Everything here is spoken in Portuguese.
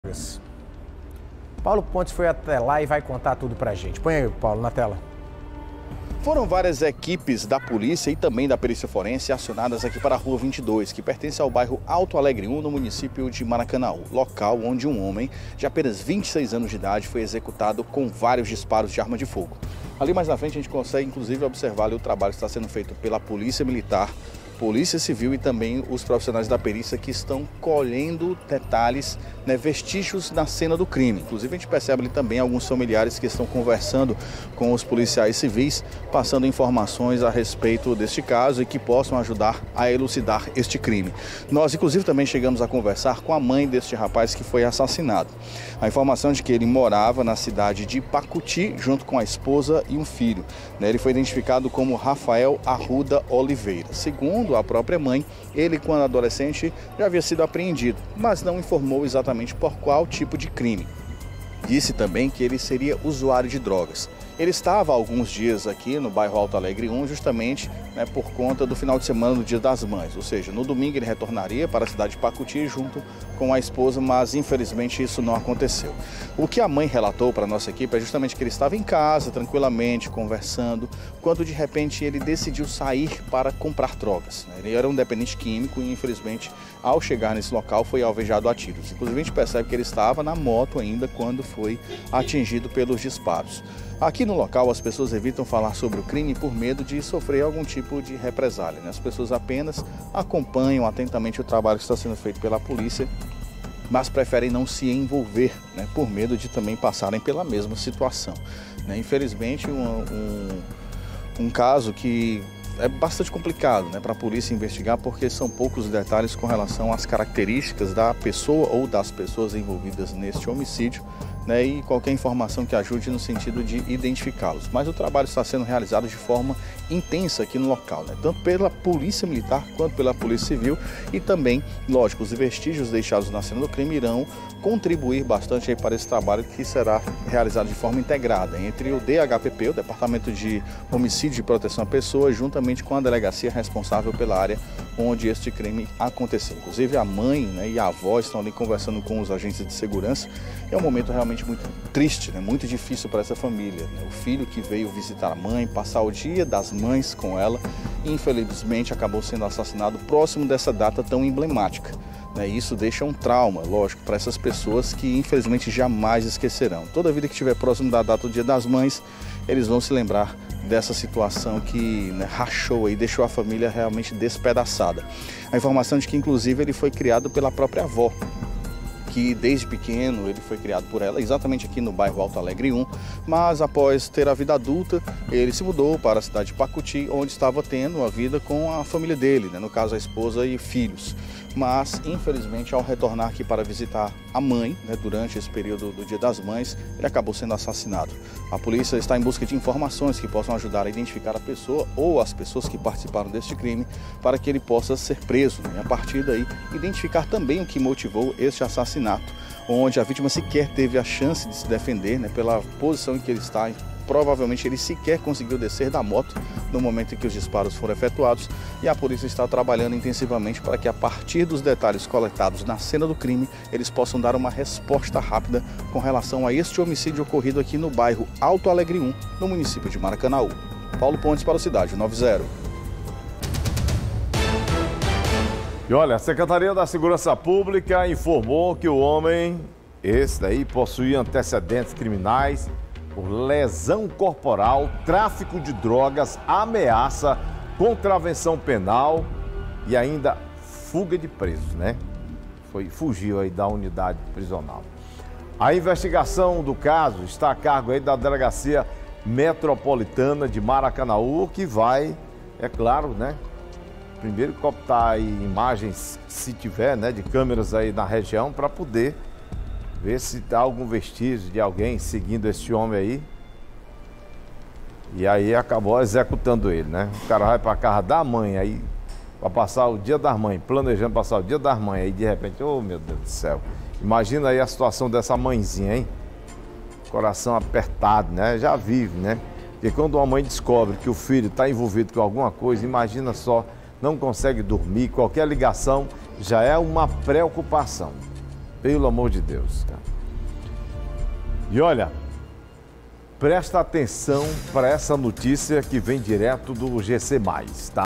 Paulo Pontes foi até lá e vai contar tudo pra gente. Põe aí, Paulo, na tela. Foram várias equipes da polícia e também da perícia forense acionadas aqui para a Rua 22, que pertence ao bairro Alto Alegre 1, no município de Maracanaú, local onde um homem de apenas 26 anos de idade foi executado com vários disparos de arma de fogo. Ali mais na frente a gente consegue inclusive observar ali o trabalho que está sendo feito pela Polícia Militar, Polícia Civil e também os profissionais da perícia que estão colhendo detalhes, vestígios na cena do crime. Inclusive a gente percebe ali também alguns familiares que estão conversando com os policiais civis, passando informações a respeito deste caso e que possam ajudar a elucidar este crime. Nós inclusive também chegamos a conversar com a mãe deste rapaz que foi assassinado. A informação de que ele morava na cidade de Pacuti junto com a esposa e um filho. Ele foi identificado como Rafael Arruda Oliveira. Segundo a própria mãe, ele, quando adolescente, já havia sido apreendido, mas não informou exatamente por qual tipo de crime. Disse também que ele seria usuário de drogas. Ele estava há alguns dias aqui no bairro Alto Alegre 1, justamente por conta do final de semana do Dia das Mães. Ou seja, no domingo ele retornaria para a cidade de Pacuti junto com a esposa, mas infelizmente isso não aconteceu. O que a mãe relatou para a nossa equipe é justamente que ele estava em casa, tranquilamente, conversando, quando de repente ele decidiu sair para comprar drogas. Ele era um dependente químico e infelizmente ao chegar nesse local foi alvejado a tiros. Inclusive a gente percebe que ele estava na moto ainda quando foi atingido pelos disparos. Aqui no local as pessoas evitam falar sobre o crime por medo de sofrer algum tipo de represália. As pessoas apenas acompanham atentamente o trabalho que está sendo feito pela polícia, mas preferem não se envolver, por medo de também passarem pela mesma situação. Infelizmente um caso que é bastante complicado para a polícia investigar, porque são poucos detalhes com relação às características da pessoa ou das pessoas envolvidas neste homicídio, e qualquer informação que ajude no sentido de identificá-los. Mas o trabalho está sendo realizado de forma intensa aqui no local, tanto pela Polícia Militar quanto pela Polícia Civil e também, lógico, os vestígios deixados na cena do crime irão contribuir bastante para esse trabalho que será realizado de forma integrada entre o DHPP, o Departamento de Homicídio e Proteção à Pessoa, juntamente com a delegacia responsável pela área onde este crime aconteceu. Inclusive a mãe e a avó estão ali conversando com os agentes de segurança. É um momento realmente muito triste, muito difícil para essa família. O filho que veio visitar a mãe, passar o Dia das Mães com ela, infelizmente acabou sendo assassinado próximo dessa data tão emblemática. Isso deixa um trauma, lógico, para essas pessoas que infelizmente jamais esquecerão. Toda vida que estiver próximo da data do Dia das Mães, eles vão se lembrar dessa situação que rachou e deixou a família realmente despedaçada. A informação de que inclusive ele foi criado pela própria avó, que desde pequeno ele foi criado por ela, exatamente aqui no bairro Alto Alegre 1, mas após ter a vida adulta, ele se mudou para a cidade de Pacuti, onde estava tendo a vida com a família dele, no caso a esposa e filhos. Mas, infelizmente, ao retornar aqui para visitar a mãe, durante esse período do Dia das Mães, ele acabou sendo assassinado. A polícia está em busca de informações que possam ajudar a identificar a pessoa ou as pessoas que participaram deste crime para que ele possa ser preso. E, a partir daí, identificar também o que motivou este assassinato, onde a vítima sequer teve a chance de se defender, pela posição em que ele está. Provavelmente ele sequer conseguiu descer da moto no momento em que os disparos foram efetuados e a polícia está trabalhando intensivamente para que a partir dos detalhes coletados na cena do crime, eles possam dar uma resposta rápida com relação a este homicídio ocorrido aqui no bairro Alto Alegre 1, no município de Maracanaú. Paulo Pontes para o Cidade 90. E olha, a Secretaria da Segurança Pública informou que o homem, esse daí, possuía antecedentes criminais por lesão corporal, tráfico de drogas, ameaça, contravenção penal e ainda fuga de presos, Fugiu aí da unidade prisional. A investigação do caso está a cargo aí da Delegacia Metropolitana de Maracanaú, que vai, é claro, primeiro captar aí imagens, se tiver, de câmeras aí na região para poder ver se há algum vestígio de alguém seguindo esse homem aí. E aí acabou executando ele, O cara vai para casa da mãe, aí para passar o Dia das Mães, planejando passar o Dia das Mães, aí de repente, oh meu Deus do céu. Imagina aí a situação dessa mãezinha, hein? Coração apertado, Já vive, Porque quando uma mãe descobre que o filho está envolvido com alguma coisa, imagina só, não consegue dormir, qualquer ligação já é uma preocupação. Pelo amor de Deus, cara. E olha, presta atenção para essa notícia que vem direto do GC+, tá?